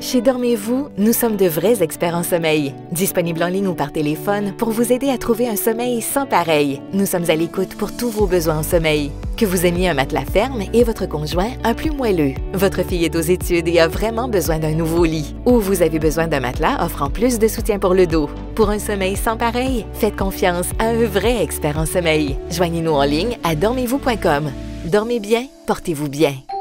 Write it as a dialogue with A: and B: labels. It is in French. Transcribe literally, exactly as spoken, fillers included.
A: Chez Dormez-vous, nous sommes de vrais experts en sommeil. Disponibles en ligne ou par téléphone pour vous aider à trouver un sommeil sans pareil. Nous sommes à l'écoute pour tous vos besoins en sommeil. Que vous aimiez un matelas ferme et votre conjoint un plus moelleux. Votre fille est aux études et a vraiment besoin d'un nouveau lit. Ou vous avez besoin d'un matelas offrant plus de soutien pour le dos. Pour un sommeil sans pareil, faites confiance à un vrai expert en sommeil. Joignez-nous en ligne à dormez vous point com. Dormez bien, portez-vous bien.